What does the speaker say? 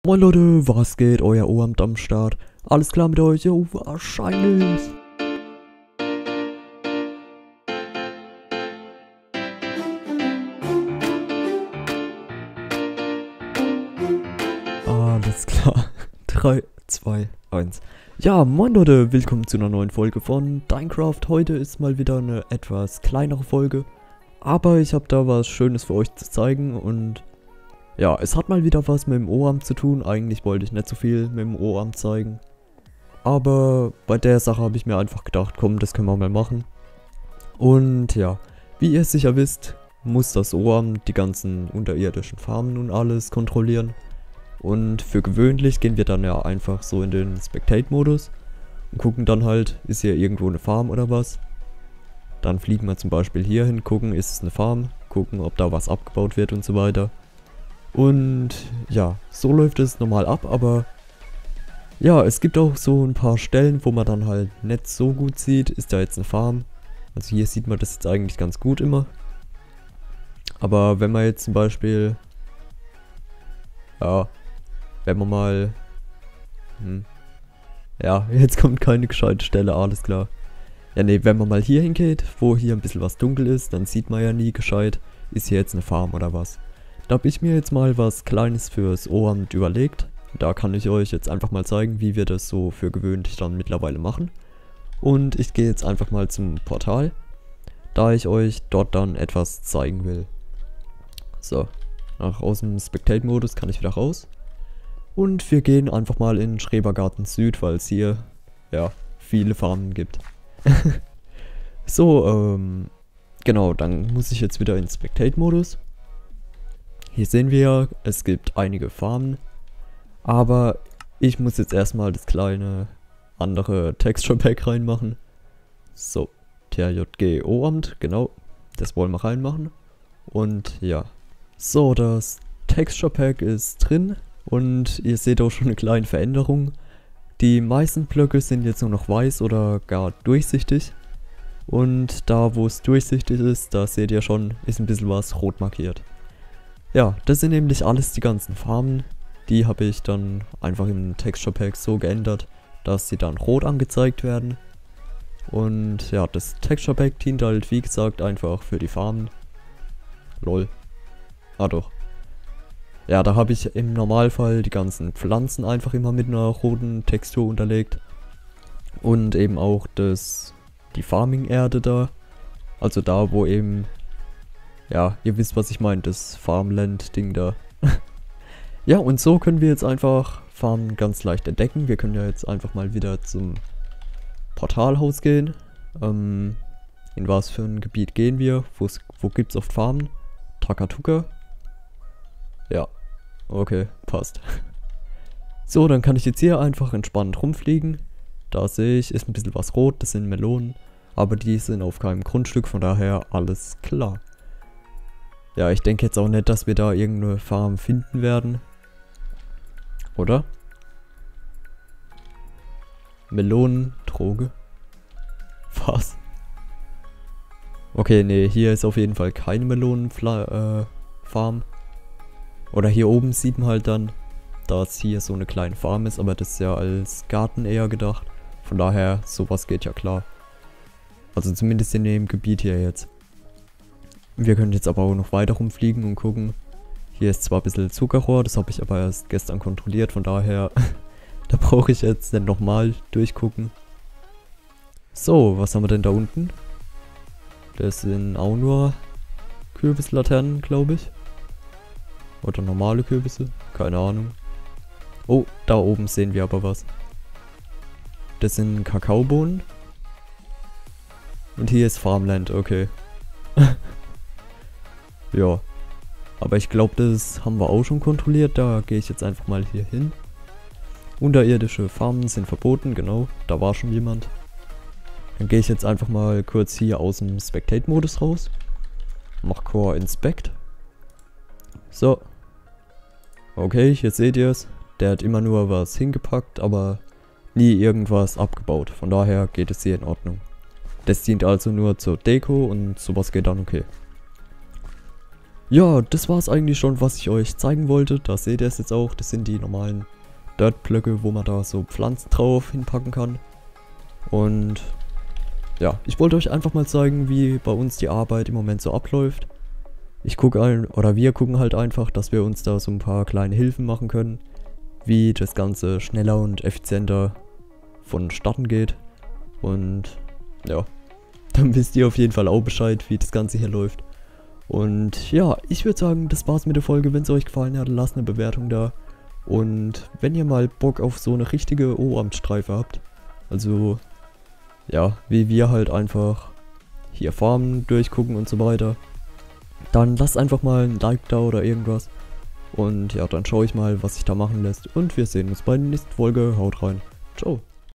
Moin Leute, was geht? Euer Oamt am Start. Alles klar mit euch? Jo, wahrscheinlich. Alles klar. 3, 2, 1. Ja, moin Leute, willkommen zu einer neuen Folge von Dinecraft. Heute ist mal wieder eine etwas kleinere Folge. Aber ich habe da was Schönes für euch zu zeigen und ja, es hat mal wieder was mit dem Oamt zu tun. Eigentlich wollte ich nicht so viel mit dem Oamt zeigen. Aber bei der Sache habe ich mir einfach gedacht, komm, das können wir mal machen. Und ja, wie ihr sicher wisst, muss das Oamt die ganzen unterirdischen Farmen und alles kontrollieren. Und für gewöhnlich gehen wir dann ja einfach so in den Spectate-Modus und gucken dann halt, ist hier irgendwo eine Farm oder was. Dann fliegen wir zum Beispiel hier hin, gucken, ist es eine Farm, gucken, ob da was abgebaut wird und so weiter. Und ja, so läuft es normal ab, aber ja, es gibt auch so ein paar Stellen, wo man dann halt nicht so gut sieht, ist da jetzt eine Farm. Also hier sieht man das jetzt eigentlich ganz gut immer. Aber wenn man jetzt zum Beispiel, ja, wenn man mal, ja, jetzt kommt keine gescheite Stelle, alles klar. Ja, ne, wenn man mal hier hingeht, wo hier ein bisschen was dunkel ist, dann sieht man ja nie gescheit, ist hier jetzt eine Farm oder was. Da habe ich mir jetzt mal was Kleines fürs Oamt überlegt. Da kann ich euch jetzt einfach mal zeigen, wie wir das so für gewöhnlich dann mittlerweile machen. Und ich gehe jetzt einfach mal zum Portal, da ich euch dort dann etwas zeigen will. So, aus dem Spectate-Modus kann ich wieder raus. Und wir gehen einfach mal in Schrebergarten Süd, weil es hier, ja, viele Farmen gibt. So, genau, dann muss ich jetzt wieder in Spectate-Modus. Hier sehen wir ja, es gibt einige Farmen. Aber ich muss jetzt erstmal das kleine andere Texture Pack reinmachen. So, TJG Oamt, genau, das wollen wir reinmachen. Und ja, so, das Texture Pack ist drin. Und ihr seht auch schon eine kleine Veränderung. Die meisten Blöcke sind jetzt nur noch weiß oder gar durchsichtig. Und da, wo es durchsichtig ist, da seht ihr schon, ist ein bisschen was rot markiert. Ja, das sind nämlich alles die ganzen Farben. Die habe ich dann einfach im Texture Pack so geändert, dass sie dann rot angezeigt werden. Und ja, das Texture Pack dient halt wie gesagt einfach für die Farben. Lol. Ah doch. Ja, da habe ich im Normalfall die ganzen Pflanzen einfach immer mit einer roten Textur unterlegt. Und eben auch die Farming-Erde da. Also da, wo eben, ja, ihr wisst, was ich meine, das Farmland-Ding da. Ja, und so können wir jetzt einfach Farmen ganz leicht entdecken. Wir können ja jetzt einfach mal wieder zum Portalhaus gehen. In was für ein Gebiet gehen wir? Wo gibt's oft Farmen? Takatuka? Ja, okay, passt. So, dann kann ich jetzt hier einfach entspannt rumfliegen. Da sehe ich, ist ein bisschen was rot, das sind Melonen. Aber die sind auf keinem Grundstück, von daher alles klar. Ja, ich denke jetzt auch nicht, dass wir da irgendeine Farm finden werden. Oder? Melonendroge? Was? Okay, nee, hier ist auf jeden Fall keine Melonenfarm. Oder hier oben sieht man halt dann, dass hier so eine kleine Farm ist, aber das ist ja als Garten eher gedacht. Von daher, sowas geht ja klar. Also zumindest in dem Gebiet hier jetzt. Wir können jetzt aber auch noch weiter rumfliegen und gucken. Hier ist zwar ein bisschen Zuckerrohr, das habe ich aber erst gestern kontrolliert, von daher, da brauche ich jetzt nicht nochmal durchgucken. So, was haben wir denn da unten? Das sind auch nur Kürbislaternen, glaube ich. Oder normale Kürbisse, keine Ahnung. Oh, da oben sehen wir aber was. Das sind Kakaobohnen. Und hier ist Farmland, okay. Ja. Aber ich glaube, das haben wir auch schon kontrolliert. Da gehe ich jetzt einfach mal hier hin. Unterirdische Farmen sind verboten, genau. Da war schon jemand. Dann gehe ich jetzt einfach mal kurz hier aus dem Spectate-Modus raus. Mach Core Inspect. So. Okay, hier seht ihr es. Der hat immer nur was hingepackt, aber nie irgendwas abgebaut. Von daher geht es hier in Ordnung. Das dient also nur zur Deko und sowas geht dann okay. Ja, das war's eigentlich schon, was ich euch zeigen wollte. Da seht ihr es jetzt auch. Das sind die normalen Dirt-Blöcke, wo man da so Pflanzen drauf hinpacken kann. Und ja, ich wollte euch einfach mal zeigen, wie bei uns die Arbeit im Moment so abläuft. Wir gucken halt einfach, dass wir uns da so ein paar kleine Hilfen machen können, wie das Ganze schneller und effizienter vonstatten geht. Und ja, dann wisst ihr auf jeden Fall auch Bescheid, wie das Ganze hier läuft. Und ja, ich würde sagen, das war's mit der Folge. Wenn es euch gefallen hat, lasst eine Bewertung da. Und wenn ihr mal Bock auf so eine richtige O-Amtsstreife habt, also ja, wie wir halt einfach hier Farmen durchgucken und so weiter, dann lasst einfach mal ein Like da oder irgendwas. Und ja, dann schaue ich mal, was sich da machen lässt. Und wir sehen uns bei der nächsten Folge. Haut rein. Ciao.